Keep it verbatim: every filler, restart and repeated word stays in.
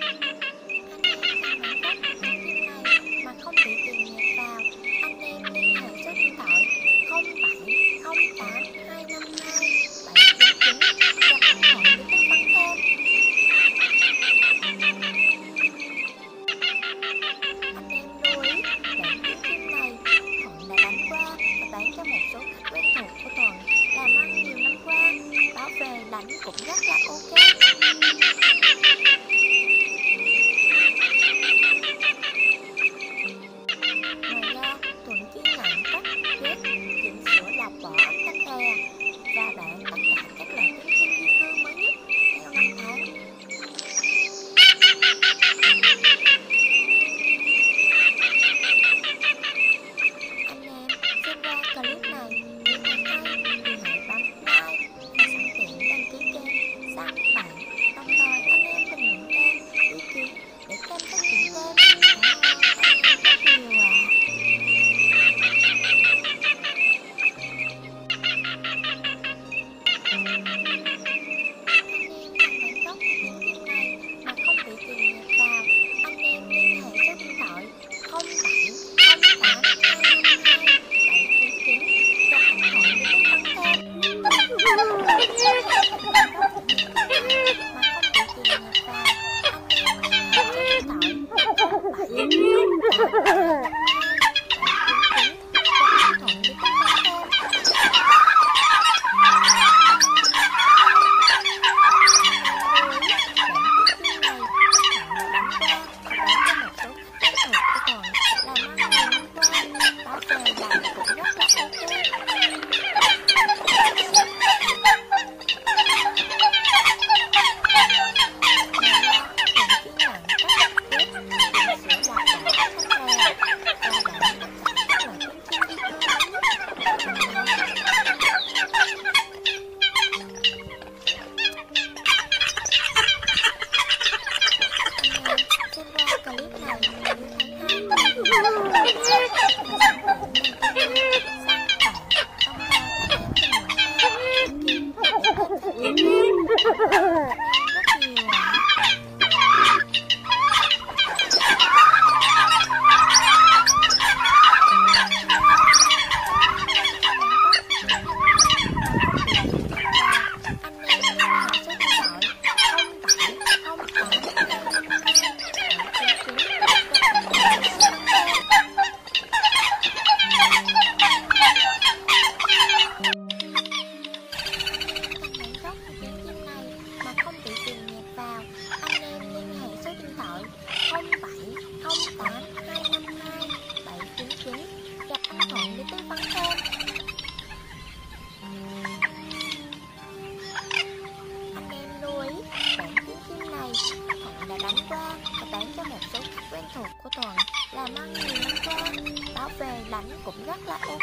Anh em cần bản gốc của bản phim này mà không bị tiền nhạc vào, anh em liên hệ số điện thoại không bảy không tám hai năm hai bảy chín chín gặp anh Thuận để tư vấn thêm. Anh em lưu ý, bản phim phim này Thuận đã đánh qua và bán cho một số khách quen thuộc của Thuận làm ăn nhiều năm qua, báo về đánh cũng rất là ok. Ngoài ra, Thuận chuyên nhận cắt, ghép, chỉnh sửa lọc vỏ âm thanh rè và bán tất cả các loại tiếng chim di cư mới nhất theo năm tháng. Anh em xem qua clip này nếu thấy hay thì hãy bấm like và sẵn tiện đăng ký kênh, sẵn bạn, đồng thời anh em bình luận thêm ý kiến để kênh phát triển thêm. Cảm ơn anh em rất nhiều ạ. Anh em cần bản gốc của bản phim này mà không bị tiền nhạc vào, anh em liên hệ số điện thoại không bảy không tám hai năm hai bảy chín chín gặp anh Thuận để tư vấn thêm. Mà không bị tiền nhạc vào, anh em liên hệ số điện thoại không bảy không tám hai năm hai bảy chín chín gặp anh Thuận để tư vấn thêm. Đánh qua và bán cho một số khách quen thuộc của Thuận làm ăn nhiều năm qua, báo về đánh cũng rất là ok.